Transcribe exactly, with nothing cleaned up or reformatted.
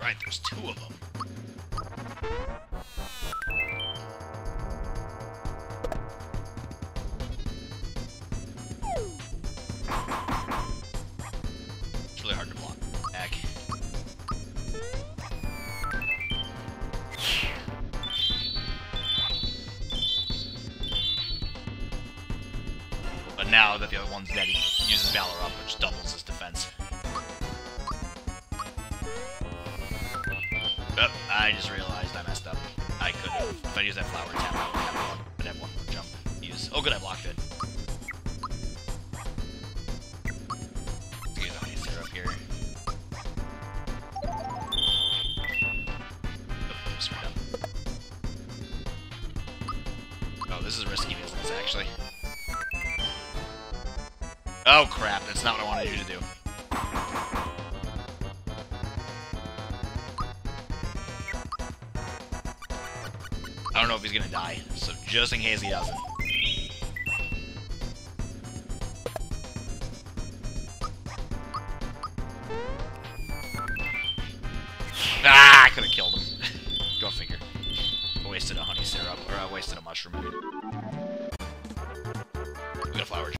right, there's two of them. It's really hard to block back. But now that the other one's dead, he uses Valor up, which doubles his defense. Oh, I just realized I messed up. I could have. If I used that flower tap, I would have one, would have one more jump to use. Oh, good, I blocked it. Let's get the honey syrup here. Oh, screwed up. Oh, this is risky business, actually. Oh, crap. That's not what I wanted you to do. I don't know if he's gonna die, so just in case he doesn't. Ah, I could have killed him. Go figure. I wasted a honey syrup, or I wasted a mushroom.